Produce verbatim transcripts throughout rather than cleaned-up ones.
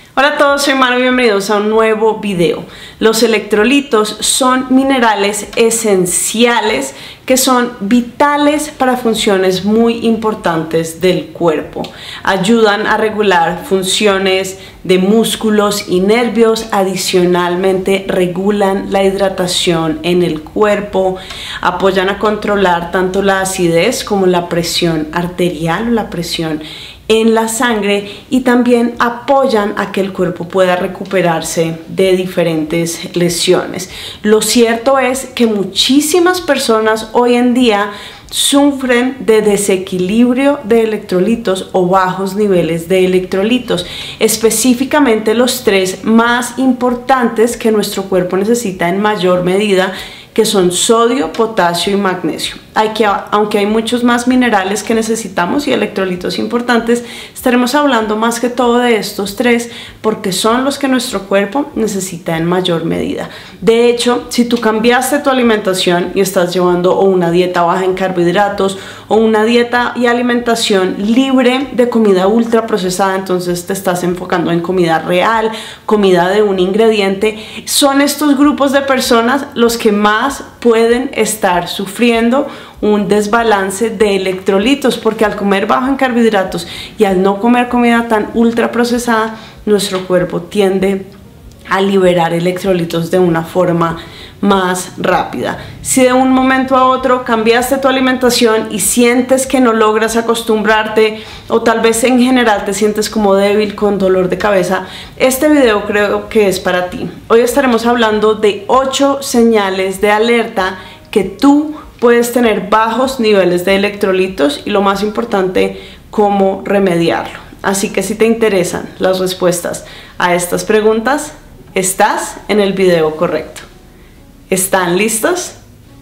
Hola a todos, soy Manu y bienvenidos a un nuevo video. Los electrolitos son minerales esenciales que son vitales para funciones muy importantes del cuerpo. Ayudan a regular funciones de músculos y nervios, adicionalmente regulan la hidratación en el cuerpo, apoyan a controlar tanto la acidez como la presión arterial o la presión en la sangre y también apoyan a que el cuerpo pueda recuperarse de diferentes lesiones. Lo cierto es que muchísimas personas hoy en día sufren de desequilibrio de electrolitos o bajos niveles de electrolitos, específicamente los tres más importantes que nuestro cuerpo necesita en mayor medida, que son sodio, potasio y magnesio. Hay que, aunque hay muchos más minerales que necesitamos y electrolitos importantes, estaremos hablando más que todo de estos tres porque son los que nuestro cuerpo necesita en mayor medida. De hecho, si tú cambiaste tu alimentación y estás llevando o una dieta baja en carbohidratos o una dieta y alimentación libre de comida ultra procesada, entonces te estás enfocando en comida real, comida de un ingrediente, son estos grupos de personas los que más pueden estar sufriendo un desbalance de electrolitos, porque al comer bajo en carbohidratos y al no comer comida tan ultra procesada, nuestro cuerpo tiende a liberar electrolitos de una forma más rápida. Si de un momento a otro cambiaste tu alimentación y sientes que no logras acostumbrarte, o tal vez en general te sientes como débil, con dolor de cabeza, este video creo que es para ti. Hoy estaremos hablando de ocho señales de alerta que tú puedes tener bajos niveles de electrolitos y, lo más importante, cómo remediarlo. Así que si te interesan las respuestas a estas preguntas, estás en el video correcto. ¿Están listos?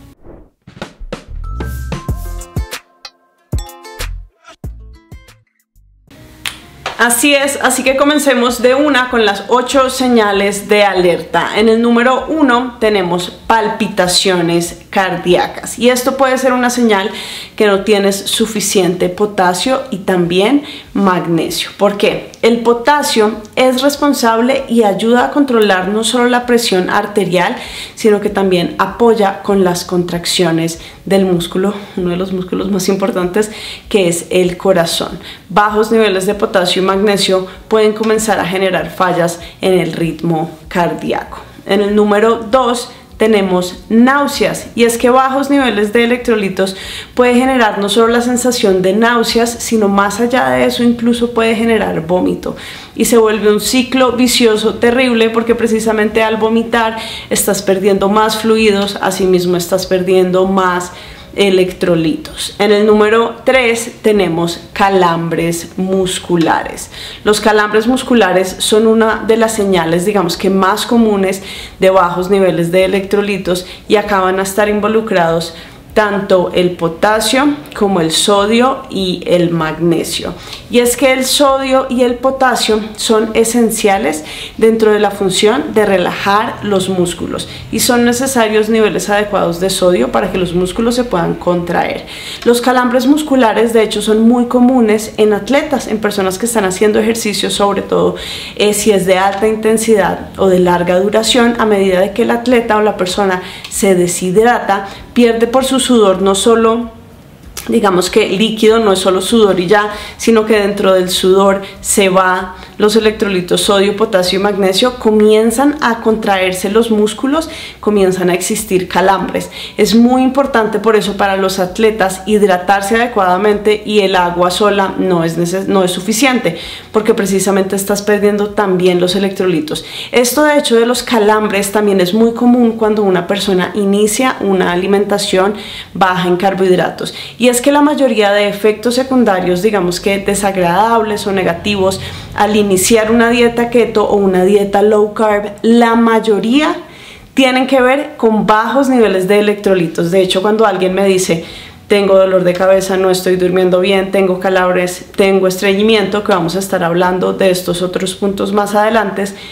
Así es, así que comencemos de una con las ocho señales de alerta. En el número uno tenemos palpitaciones cardíacas, y esto puede ser una señal que no tienes suficiente potasio y también magnesio. ¿Por qué? El potasio es responsable y ayuda a controlar no solo la presión arterial, sino que también apoya con las contracciones del músculo, uno de los músculos más importantes, que es el corazón. Bajos niveles de potasio y magnesio pueden comenzar a generar fallas en el ritmo cardíaco. En el número dos tenemos náuseas, y es que bajos niveles de electrolitos puede generar no solo la sensación de náuseas, sino más allá de eso incluso puede generar vómito, y se vuelve un ciclo vicioso terrible, porque precisamente al vomitar estás perdiendo más fluidos, asimismo estás perdiendo más electrolitos. En el número tres tenemos calambres musculares. Los calambres musculares son una de las señales, digamos que más comunes, de bajos niveles de electrolitos, y acaban a estar involucrados tanto el potasio como el sodio y el magnesio. Y es que el sodio y el potasio son esenciales dentro de la función de relajar los músculos, y son necesarios niveles adecuados de sodio para que los músculos se puedan contraer. Los calambres musculares, de hecho, son muy comunes en atletas, en personas que están haciendo ejercicio, sobre todo eh, si es de alta intensidad o de larga duración. A medida de que el atleta o la persona se deshidrata, pierde por su sudor no solo, digamos que líquido, no es solo sudor y ya, sino que dentro del sudor se va los electrolitos sodio, potasio y magnesio, comienzan a contraerse los músculos, comienzan a existir calambres. Es muy importante por eso para los atletas hidratarse adecuadamente, y el agua sola no es, no es suficiente, porque precisamente estás perdiendo también los electrolitos. Esto, de hecho, de los calambres también es muy común cuando una persona inicia una alimentación baja en carbohidratos, y es que la mayoría de efectos secundarios, digamos que desagradables o negativos al iniciar una dieta keto o una dieta low carb, la mayoría tienen que ver con bajos niveles de electrolitos. De hecho, cuando alguien me dice tengo dolor de cabeza, no estoy durmiendo bien, tengo calambres, tengo estreñimiento, que vamos a estar hablando de estos otros puntos más adelante,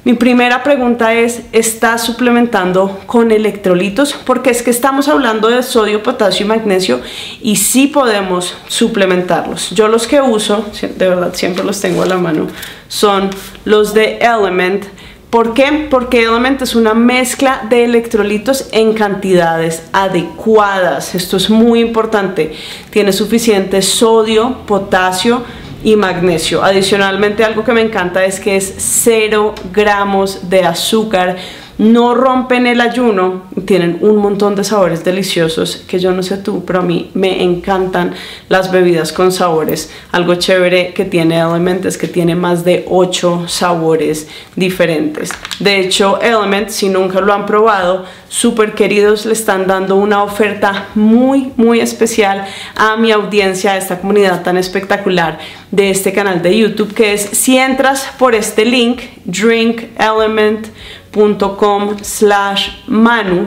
Mi primera pregunta es, ¿estás suplementando con electrolitos? Porque es que estamos hablando de sodio, potasio y magnesio y sí podemos suplementarlos. Yo los que uso, de verdad siempre los tengo a la mano, son los de Element. ¿Por qué? Porque Element es una mezcla de electrolitos en cantidades adecuadas. Esto es muy importante. Tiene suficiente sodio, potasio y magnesio. Adicionalmente, algo que me encanta es que es cero gramos de azúcar. No rompen el ayuno, tienen un montón de sabores deliciosos que yo no sé tú, pero a mí me encantan las bebidas con sabores. Algo chévere que tiene Element es que tiene más de ocho sabores diferentes. De hecho, Element, si nunca lo han probado, súper queridos, le están dando una oferta muy, muy especial a mi audiencia, a esta comunidad tan espectacular de este canal de YouTube, que es si entras por este link, drink element punto com slash manu,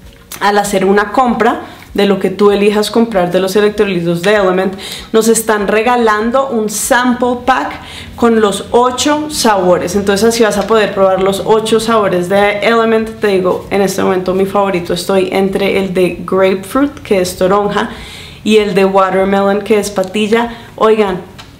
al hacer una compra de lo que tú elijas comprar de los electrolitos de Element, nos están regalando un sample pack con los ocho sabores. Entonces así vas a poder probar los ocho sabores de Element. Te digo, en este momento mi favorito, estoy entre el de grapefruit, que es toronja, y el de watermelon, que es patilla. Oigan,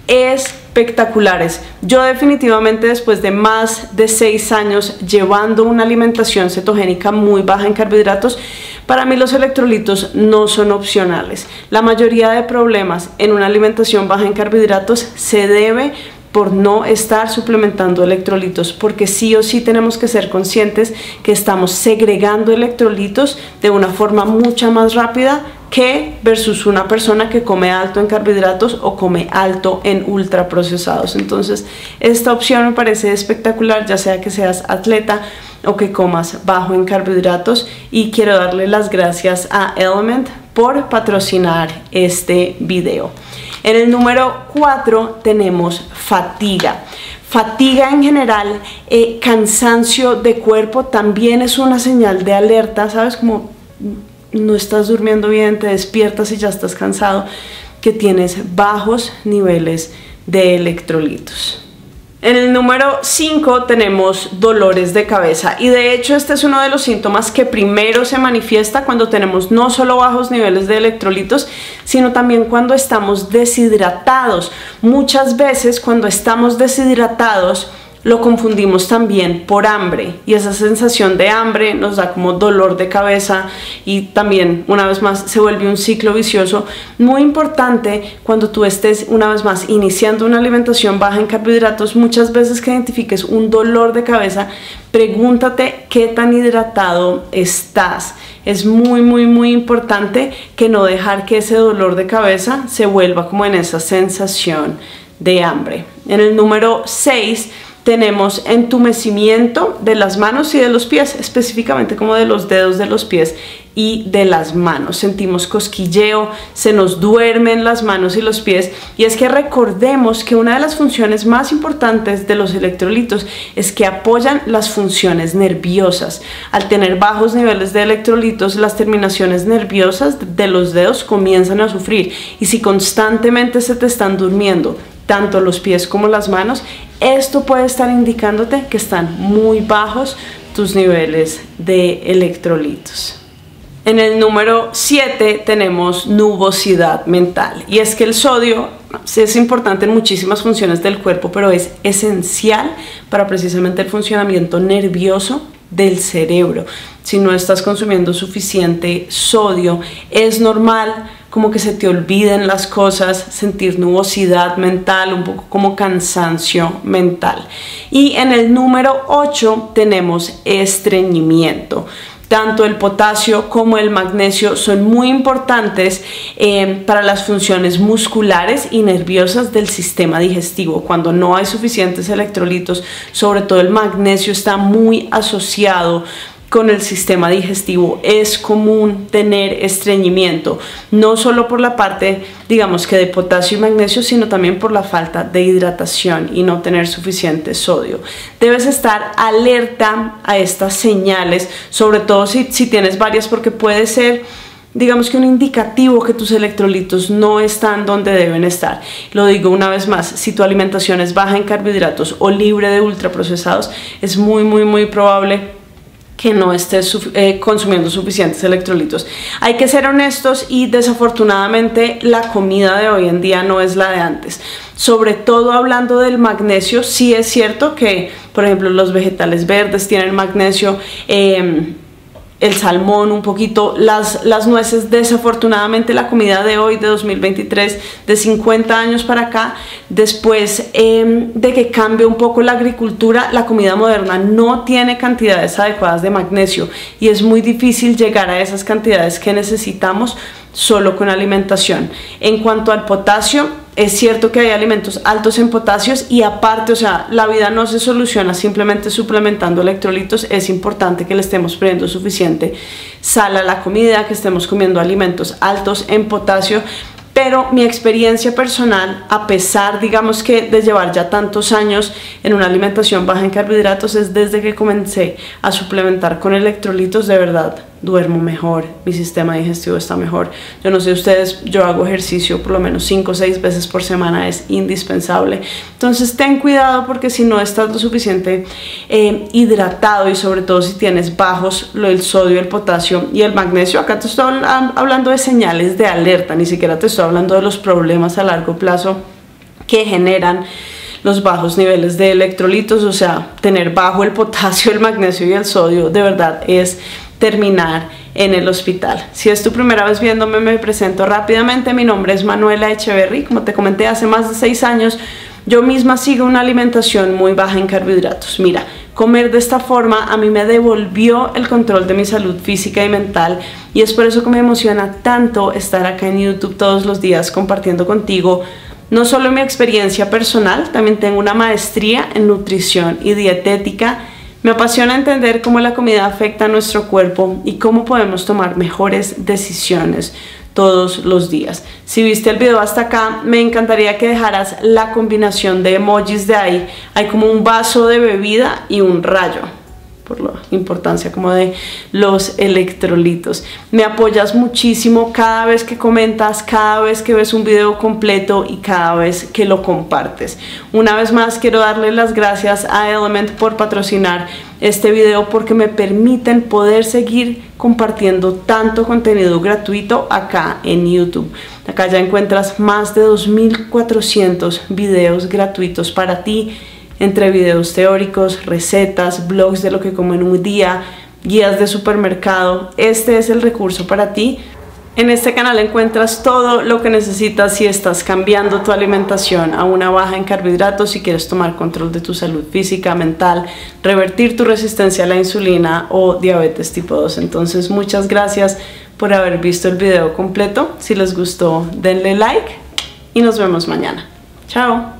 espectaculares. Yo definitivamente, después de más de seis años llevando una alimentación cetogénica muy baja en carbohidratos, para mí los electrolitos no son opcionales. La mayoría de problemas en una alimentación baja en carbohidratos se debe por no estar suplementando electrolitos, porque sí o sí tenemos que ser conscientes que estamos segregando electrolitos de una forma mucho más rápida que versus una persona que come alto en carbohidratos o come alto en ultraprocesados. Entonces esta opción me parece espectacular, ya sea que seas atleta o que comas bajo en carbohidratos, y quiero darle las gracias a Element por patrocinar este video. En el número cuatro tenemos fatiga. Fatiga en general, eh, cansancio de cuerpo también es una señal de alerta, ¿sabes? Como no estás durmiendo bien, te despiertas y ya estás cansado, que tienes bajos niveles de electrolitos. En el número cinco tenemos dolores de cabeza, y de hecho este es uno de los síntomas que primero se manifiesta cuando tenemos no solo bajos niveles de electrolitos, sino también cuando estamos deshidratados. Muchas veces cuando estamos deshidratados lo confundimos también por hambre, y esa sensación de hambre nos da como dolor de cabeza, y también una vez más se vuelve un ciclo vicioso. Muy importante cuando tú estés una vez más iniciando una alimentación baja en carbohidratos, muchas veces que identifiques un dolor de cabeza, pregúntate qué tan hidratado estás. Es muy muy muy importante que no dejar que ese dolor de cabeza se vuelva como en esa sensación de hambre. En el número seis tenemos entumecimiento de las manos y de los pies, específicamente como de los dedos de los pies y de las manos. Sentimos cosquilleo, se nos duermen las manos y los pies, y es que recordemos que una de las funciones más importantes de los electrolitos es que apoyan las funciones nerviosas. Al tener bajos niveles de electrolitos, las terminaciones nerviosas de los dedos comienzan a sufrir, y si constantemente se te están durmiendo tanto los pies como las manos, esto puede estar indicándote que están muy bajos tus niveles de electrolitos. En el número siete tenemos nubosidad mental, y es que el sodio es importante en muchísimas funciones del cuerpo, pero es esencial para precisamente el funcionamiento nervioso del cerebro. Si no estás consumiendo suficiente sodio, es normal como que se te olviden las cosas, sentir nubosidad mental, un poco como cansancio mental. Y en el número ocho tenemos estreñimiento. Tanto el potasio como el magnesio son muy importantes eh, para las funciones musculares y nerviosas del sistema digestivo. Cuando no hay suficientes electrolitos, sobre todo el magnesio está muy asociado con el sistema digestivo. Es común tener estreñimiento, no solo por la parte, digamos que de potasio y magnesio, sino también por la falta de hidratación y no tener suficiente sodio. Debes estar alerta a estas señales, sobre todo si, si tienes varias, porque puede ser digamos que un indicativo que tus electrolitos no están donde deben estar. Lo digo una vez más, si tu alimentación es baja en carbohidratos o libre de ultraprocesados, es muy muy muy probable que no estés eh, consumiendo suficientes electrolitos. Hay que ser honestos y desafortunadamente la comida de hoy en día no es la de antes. Sobre todo hablando del magnesio, sí es cierto que, por ejemplo, los vegetales verdes tienen magnesio, eh, el salmón un poquito, las, las nueces. Desafortunadamente la comida de hoy, de dos mil veintitrés, de cincuenta años para acá, después eh, de que cambie un poco la agricultura, la comida moderna no tiene cantidades adecuadas de magnesio y es muy difícil llegar a esas cantidades que necesitamos solo con alimentación. En cuanto al potasio, es cierto que hay alimentos altos en potasios y aparte, o sea, la vida no se soluciona simplemente suplementando electrolitos. Es importante que le estemos poniendo suficiente sal a la comida, que estemos comiendo alimentos altos en potasio. Pero mi experiencia personal, a pesar, digamos que de llevar ya tantos años en una alimentación baja en carbohidratos, es desde que comencé a suplementar con electrolitos, de verdad, duermo mejor, mi sistema digestivo está mejor. Yo no sé ustedes, yo hago ejercicio por lo menos cinco o seis veces por semana, es indispensable. Entonces ten cuidado, porque si no estás lo suficiente eh, hidratado, y sobre todo si tienes bajos lo del sodio, el potasio y el magnesio, acá te estoy hablando de señales de alerta, ni siquiera te estoy hablando de los problemas a largo plazo que generan los bajos niveles de electrolitos. O sea, tener bajo el potasio, el magnesio y el sodio de verdad es terminar en el hospital. Si es tu primera vez viéndome, me presento rápidamente. Mi nombre es Manuela Echeverry. Como te comenté, hace más de seis años yo misma sigo una alimentación muy baja en carbohidratos. Mira, comer de esta forma a mí me devolvió el control de mi salud física y mental, y es por eso que me emociona tanto estar acá en YouTube todos los días compartiendo contigo no solo mi experiencia personal, también tengo una maestría en nutrición y dietética. Me apasiona entender cómo la comida afecta a nuestro cuerpo y cómo podemos tomar mejores decisiones todos los días. Si viste el video hasta acá, me encantaría que dejaras la combinación de emojis de ahí. Hay como un vaso de bebida y un rayo, por la importancia como de los electrolitos. Me apoyas muchísimo cada vez que comentas, cada vez que ves un video completo y cada vez que lo compartes. Una vez más quiero darle las gracias a Element por patrocinar este video, porque me permiten poder seguir compartiendo tanto contenido gratuito acá en YouTube. Acá ya encuentras más de dos mil cuatrocientos videos gratuitos para ti, entre videos teóricos, recetas, blogs de lo que como en un día, guías de supermercado. Este es el recurso para ti. En este canal encuentras todo lo que necesitas si estás cambiando tu alimentación a una baja en carbohidratos, si quieres tomar control de tu salud física, mental, revertir tu resistencia a la insulina o diabetes tipo dos. Entonces, muchas gracias por haber visto el video completo. Si les gustó, denle like y nos vemos mañana. Chao.